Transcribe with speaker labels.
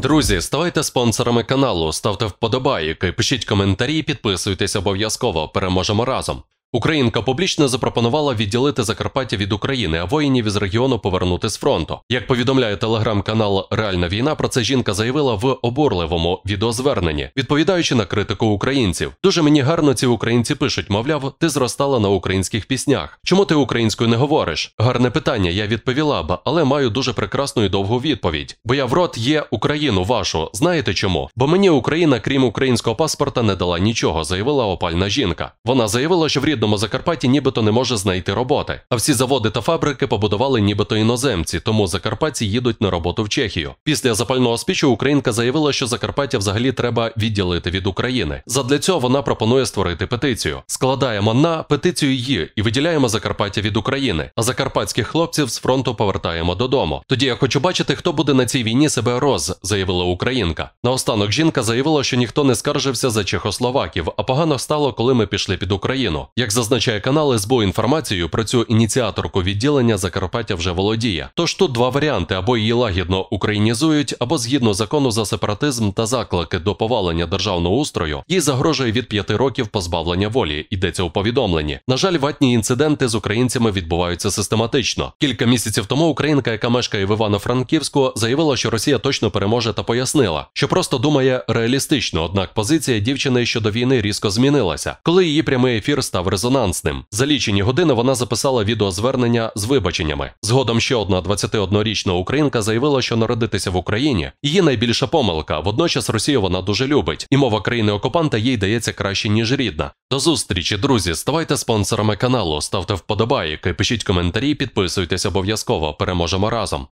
Speaker 1: Друзі, ставайте спонсорами каналу, ставте вподобайки, пишіть коментарі, підписуйтесь обов'язково, переможемо разом. Українка публічно запропонувала відділити Закарпаття від України, а воїнів із регіону повернути з фронту. Як повідомляє телеграм-канал «Реальна війна», про це жінка заявила в обурливому відеозверненні, відповідаючи на критику українців. Дуже мені гарно ці українці пишуть, мовляв, ти зростала на українських піснях. Чому ти українською не говориш? Гарне питання, я відповіла б, але маю дуже прекрасну і довгу відповідь. Бо я в рот є Україну вашу. Знаєте чому? Бо мені Україна, крім українського паспорта, не дала нічого, заявила опальна жінка. Вона заявила, що в рідному Закарпатті нібито не може знайти роботи. А всі заводи та фабрики побудували нібито іноземці, тому закарпатці їдуть на роботу в Чехію. Після запального спічу українка заявила, що Закарпаття взагалі треба відділити від України. Задля цього вона пропонує створити петицію. Складаємо на петицію її і виділяємо Закарпаття від України, а закарпатських хлопців з фронту повертаємо додому. Тоді я хочу бачити, хто буде на цій війні себе заявила українка. Наостанок жінка заявила, що ніхто не скаржився за чехословаків, а погано стало, коли ми пішли під Україну. Як зазначає канал СБУ, інформацією про цю ініціаторку відділення Закарпаття вже володіє. Тож тут два варіанти: або її лагідно українізують, або згідно закону за сепаратизм та заклики до повалення державного устрою, їй загрожує від 5 років позбавлення волі, йдеться у повідомленні. На жаль, ватні інциденти з українцями відбуваються систематично. Кілька місяців тому українка, яка мешкає в Івано-Франківську, заявила, що Росія точно переможе, та пояснила, що просто думає реалістично, однак позиція дівчини щодо війни різко змінилася, коли її прямий ефір став резонансним. За лічені години вона записала відеозвернення з вибаченнями. Згодом ще одна 21-річна українка заявила, що народитися в Україні – її найбільша помилка, водночас Росію вона дуже любить, і мова країни-окупанта їй дається краще, ніж рідна. До зустрічі, друзі, ставайте спонсорами каналу, ставте вподобайки, пишіть коментарі, підписуйтесь обов'язково, переможемо разом.